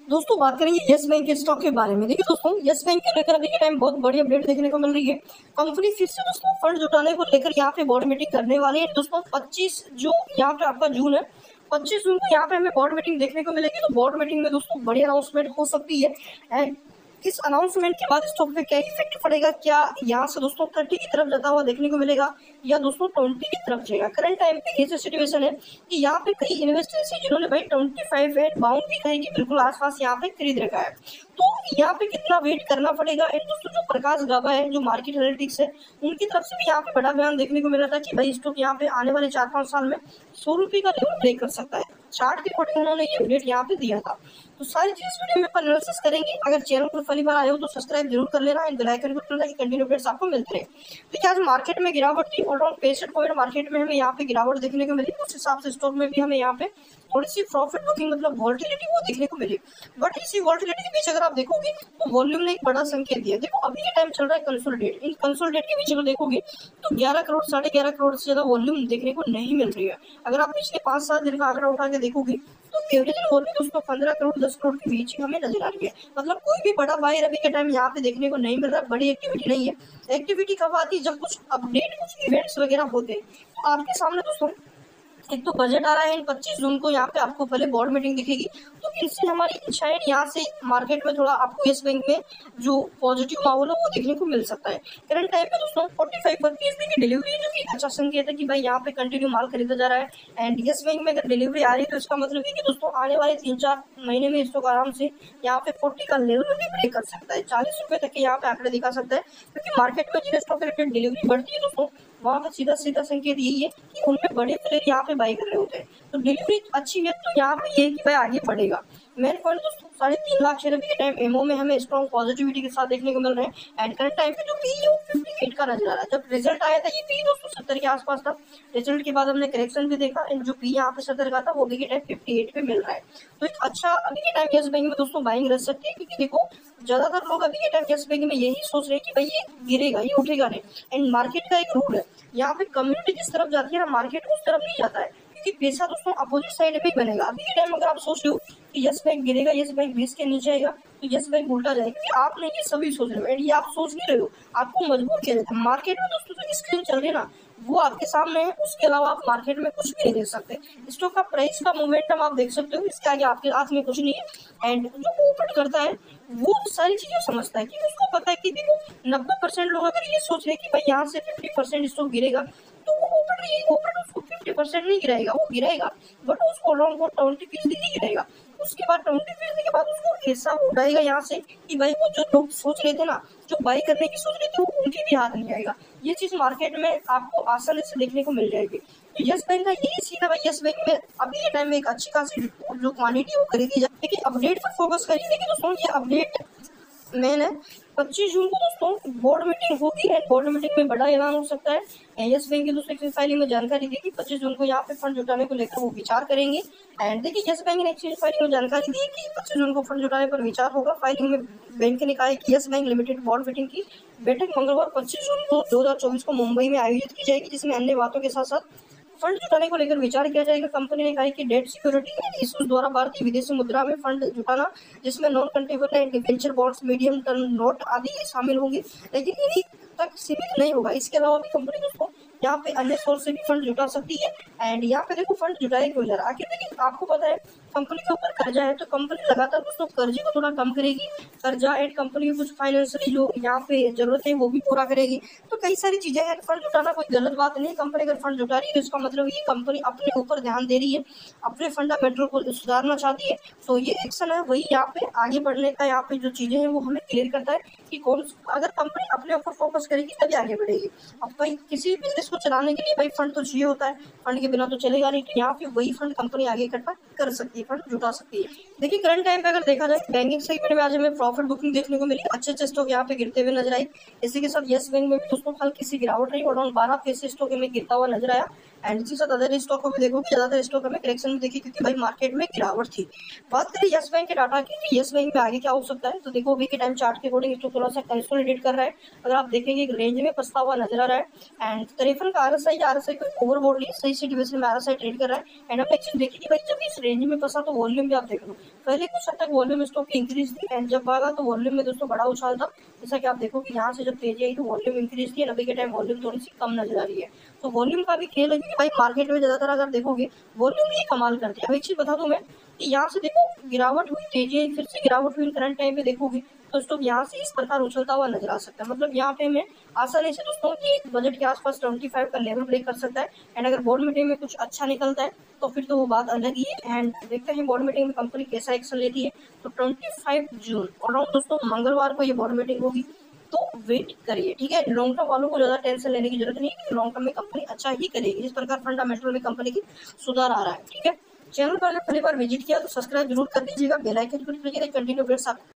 दोस्तों बात करेंगे येस बैंक के स्टॉक के बारे में। देखिए दोस्तों, येस बैंक के लेकर अभी के टाइम बहुत बड़ी अपडेट देखने को मिल रही है। कंपनी फिर से दोस्तों फंड जुटाने को लेकर यहाँ पे बोर्ड मीटिंग करने वाली है। दोस्तों 25 जो यहाँ पे आपका जून है, 25 जून को यहाँ पे हमें बोर्ड मीटिंग देखने को मिलेगी। तो बोर्ड मीटिंग में दोस्तों बड़ी अनाउंसमेंट हो सकती है। एंड इस अनाउंसमेंट के बाद स्टॉक पे क्या इफेक्ट पड़ेगा, क्या यहाँ से दोस्तों 30 की तरफ जाता हुआ देखने को मिलेगा या दोस्तों 20 की तरफ जाएगा। करंट टाइम पे ये सिचुएशन है कि यहाँ पे कई इन्वेस्टर्स है जिन्होंने भाई 25 एंड बाउंड भी कहीं के बिल्कुल आसपास यहाँ पे खरीद रखा है। तो यहाँ पे कितना वेट करना पड़ेगा। एंड दोस्तों जो प्रकाश गाबा है, जो मार्केट एनालिटिक्स है, उनकी तरफ से भी यहाँ पे बड़ा बयान देखने को मिला था कि भाई स्टॉक यहाँ पे आने वाले 4-5 साल में 100 रुपये का लेवल ब्रेक कर सकता है। चार्ट के अकॉर्डिंग उन्होंने ये अपडेट यहाँ पे दिया था। तो सारी चीज वीडियो में अपन एनालिसिस करेंगे। अगर चैनल पर पहली बार आए हो तो सब्सक्राइब जरूर कर लेना एंड बेल आइकन को दबाना ताकि कंटिन्यू अपडेट्स आपको मिलते रहे। देखिए आज मार्केट में गिरावट थी, ऑलराउंड 65 पॉइंट मार्केट में हमें यहाँ पे गिरावट देखने को मिली। उस हिसाब से स्टॉक में भी हमें यहाँ पे थोड़ी सी प्रॉफिट बुकिंग मतलब वॉल्टिलिटी वो देखने को मिली। बट इसी वॉल्टिलिटी के बीच अगर आप देखोगे तो वॉल्यूम ने एक बड़ा संकेत दिया। देखो अभी के टाइम चल रहा है कंसोलिडेट, इन कंसोलिडेट के बीच अगर देखोगे तो 11 करोड़ 11.5 करोड़ से ज्यादा वॉल्यूम देखने को नहीं मिल रही है। अगर आप पिछले 5-7 दिन का आंकड़ा उठा के देखोगे तो एवरेज वॉल्यूम दोस्तों 15 करोड़ 10 करोड़ के बीच ही हमें नजर आ रही है। मतलब कोई भी बड़ा बायर अभी के टाइम यहाँ पे देखने को नहीं मिल रहा, बड़ी एक्टिविटी नहीं है। एक्टिविटी कब आती है, जब कुछ अपडेट कुछ इवेंट्स वगैरह होते हैं। तो आपके सामने दोस्तों एक तो बजट आ रहा है 25 जून को, यहाँ पे आपको पहले बोर्ड मीटिंग दिखेगी। तो इनसे हमारी शायद यहाँ से मार्केट में थोड़ा आपको येस बैंक में जो पॉजिटिव माहौल है वो देखने को मिल सकता है। करंट टाइम पे दोस्तों 45 पर पीस की डिलीवरी जो कि अच्छा संकेत है कि भाई यहाँ पे कंटिन्यू माल खरीदा जा रहा है। एंड येस बैंक में अगर डिलीवरी आ रही है तो इसका मतलब है कि दोस्तों आने वाले 3-4 महीने में स्टॉक आराम से यहाँ पे 40 का लेवल भी ब्रेक कर सकता है। 40 रुपए तक के यहाँ पे आंकड़े दिखा सकता है, क्योंकि मार्केट में जिन स्टॉक रिलेटेड डिलीवरी बढ़ती है दोस्तों वहाँ पे सीधा सीधा संकेत यही है कि उनमें बड़े प्लेयर यहाँ पे बाई कर रहे होते हैं। तो डिलीवरी अच्छी है तो यहाँ पे ये है कि भाई आगे बढ़ेगा। मेन पॉइंट दोस्तों 3.5 लाख शेयर अभी के टाइम एमओ में हमें स्ट्रॉन्ग पॉजिटिविटी के साथ देखने को मिल रहे हैं। एंड करंट टाइम पे जो पी है वो 58 का नजर आ रहा है। जब रिजल्ट आया था ये पी दोस्तों 70 के आसपास था। रिजल्ट के बाद हमने करेक्शन भी देखा एंड जो पी यहाँ पे 70 का था वो अभी के टाइम 58 पे मिल रहा है। तो एक अच्छा अभी के टाइम येस बैंक में दोस्तों बाइंग रह सकती है, क्योंकि देखो ज्यादातर लोग अभी के टाइम येस बैंक में यही सोच रहे हैं कि भाई ये गिरेगा, ये उठेगा नहीं। एंड मार्केट का एक रूल है, यहाँ पे कम्युनिटी जिस तरफ जाती है ना मार्केट उस तरफ नहीं जाता है, क्योंकि पैसा दोस्तों अपोजिट साइड में बनेगा। अभी के टाइम अगर आप सोच रहे हो कि येस बैंक गिरेगा, येस बैंक 20 के नीचे आएगा तो येस बैंक उल्टा जाएगा, क्योंकि आप नहीं ये सभी सोच रहे हो। एंड ये आप सोच नहीं रहे हो, आपको मजबूर किया जाता है। मार्केट में दोस्तों जो स्क्रीन चल रही है ना वो आपके सामने है, उसके अलावा आप मार्केट में कुछ भी नहीं देख सकते। स्टॉक का प्राइस का मोमेंटम आप देख सकते हो, इसके आगे आपके हाथ में कुछ नहीं है। एंड जो ओपन करता है वो सारी चीजें समझता है, क्योंकि उसको पता है कि देखो 90% लोग अगर ये सोच रहे हैं कि भाई यहाँ से 50% स्टॉक गिरेगा तो वो ओपन उसको 50% नहीं गिराएगा, वो गिराएगा बट उसको लॉन्ग और 20% नहीं गिराएगा। उसके बाद 20% के बाद उसको ऐसा उठाएगा यहाँ से कि भाई वो जो लोग सोच रहे थे ना, जो बाई करने की सोच रहे थे वो उनके भी हाथ नहीं आएगा। ये चीज मार्केट में आपको आसानी से देखने को मिल जाएगी। तो यस बैंक का यही सीन है भाई, यस बैंक में अभी के टाइम में एक अच्छी खासी जो क्वांटिटी वो खरीदी जाए। लेकिन अपडेट पर फोकस करिए। देखिए दोस्तों ये अपडेट मैंने 25 जून को दोस्तों बोर्ड मीटिंग होगी है। बोर्ड मीटिंग में बड़ा ऐलान हो सकता है। येस बैंक की दोस्तों एक्सचेंज फाइलिंग में जानकारी दी कि 25 जून को यहाँ पे फंड जुटाने को लेकर वो विचार करेंगे। एंड देखिए येस बैंक ने एक्सचेंज फाइलिंग में जानकारी दी कि 25 जून को फंड जुटाने पर विचार होगा। फाइलिंग में बैंक ने कहा है कि Yes Bank limited board meeting की बैठक मंगलवार 25 जून को 2024 को मुंबई में आयोजित की जाएगी, जिसमें अन्य बातों के साथ साथ फंड जुटाने को लेकर विचार किया जाएगा। कंपनी ने कहा है कि डेट सिक्योरिटी इश्यूज द्वारा भारतीय विदेशी मुद्रा में फंड जुटाना, जिसमें non convertible and debenture bonds, medium term note आदि शामिल होंगे, लेकिन यही तक सीमित नहीं होगा। इसके अलावा भी कंपनी दोस्तों यहाँ पे अन्य सोर्स से भी फंड जुटा सकती है। एंड यहाँ पे देखो फंड जुटाए क्यों जा रहा है, आखिर देखिए आपको पता है कंपनी के ऊपर कर्जा है तो कंपनी लगातार दोस्तों कर्जे को थोड़ा कम करेगी। कर्जा एंड कंपनी की कुछ फाइनेंशियली जो यहाँ पे जरूरत है वो भी पूरा करेगी। तो कई सारी चीजें हैं। फंड जुटाना कोई गलत बात नहीं। कंपनी अगर फंड जुटा रही है तो इसका मतलब ये कंपनी अपने ऊपर ध्यान दे रही है, अपने फंडामेंटल को सुधारना चाहती है। तो ये एक्शन है वही यहाँ पे आगे बढ़ने का, यहाँ पे जो चीजें हैं वो हमें क्लियर करता है कि कौन अगर कंपनी अपने ऊपर फोकस करेगी तभी आगे बढ़ेगी। अब भाई किसी बिजनेस को चलाने के लिए भाई फंड तो चाहिए होता है, फंड के बिना तो चलेगा नहीं। तो यहाँ पे वही फंड कंपनी आगे इकट्ठा कर सकती है, फंड जुटा सकती है। देखिए करंट टाइम पे अगर देखा जाए बैंकिंग सेगमेंट में आज हमें प्रॉफिट बुकिंग देखने को मिली। अच्छे स्टॉक यहाँ पे गिरते हुए नजर आई। इसी के साथ येस बैंक में भी दोस्तों हल्की सी गिरावट रही और 12 फीसदी स्टॉक में गिरता हुआ नजर आया। एंड इसी साथ अदर स्टॉकों में देखो कि ज्यादातर स्टॉक हमें करेक्शन में देखी, क्योंकि भाई मार्केट में गिरावट थी। बात करें यस बैंक के डाटा की, तो यस बैंक में आगे क्या हो सकता है, तो देखो अभी के टाइम चार्ट के अकॉर्डिंग तो थोड़ा सा कंसोलिडेट कर रहा है। अगर आप देखेंगे एक रेंज में फंसता हुआ नजर आ रहा है। एंड तरीफन का आरएसआई को ओवरबॉट नहीं, सही डिवीजन में आरएसआई ट्रेड कर रहा है। एंड हमने एक्चुअली देखी कि भाई जब इस रेंज में फंसा तो वॉल्यूम भी आप देख लो, पहले कुछ हद तक वॉल्यूम स्टॉक की इंक्रीज थी, एंड जब भागा तो वॉल्यूम में दोस्तों बड़ा उछाल था। जैसा कि आप देखो कि यहाँ से जब तेजी आई तो वॉल्यूम इंक्रीज थी, अभी के टाइम वॉल्यूम थोड़ी सी कम नजर आ रही है। तो वॉल्यूम का भी खेल है कि भाई मार्केट में ज्यादातर अगर देखोगे वॉल्यूम ही कमाल करती है। अब एक चीज बता दूं मैं, यहाँ से देखो गिरावट हुई, तेजी आई, फिर से गिरावट हुई, करंट टाइम पे देखोगे तो स्टॉक यहाँ से इस प्रकार उछलता हुआ नजर आ सकता है। मतलब यहाँ पे हमें आसानी से दोस्तों कि बजट के आसपास 25 का लेवल ब्रेक कर सकता है। एंड अगर बोर्ड मीटिंग में कुछ अच्छा निकलता है तो फिर तो वो बात अलग ही है। एंड देखते हैं बोर्ड मीटिंग में कंपनी कैसा एक्शन लेती है। तो 25 जून और दोस्तों मंगलवार को ये बोर्ड मीटिंग होगी, तो वेट करिए, ठीक है। लॉन्ग टर्म वालों को ज्यादा टेंशन लेने की जरूरत नहीं है, लॉन्ग टर्म में कंपनी अच्छा ही करेगी, जिस प्रकार फंडामेंटल में कंपनी की सुधार आ रहा है, ठीक है। चैनल पर अगर पहली बार विजिट किया तो सब्सक्राइब जरूर कर दीजिएगा, बेल आइकन क्लिक कीजिएगा, कंटिन्यू अपडेट्स आप